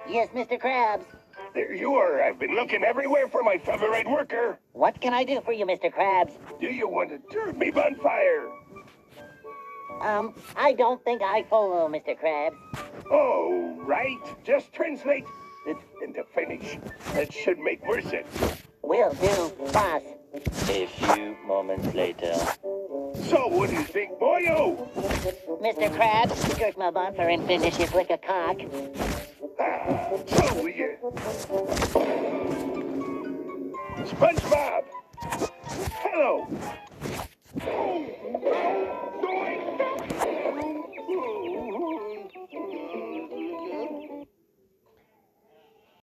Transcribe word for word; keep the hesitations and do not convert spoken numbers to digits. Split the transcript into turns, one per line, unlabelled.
Yes, Mister Krabs.
There you are. I've been looking everywhere for my favorite worker.
What can I do for you, Mister Krabs?
Do you want to turn me bonfire?
Um, I don't think I follow, Mister Krabs.
Oh, right. Just translate it into Finnish. That should make more sense.
Will do, boss.
A few moments later.
So, what do you think, boyo?
Mister Krabs, skirt my bonfire and finish it like a cock.
Ah, so we get... SpongeBob! Hello!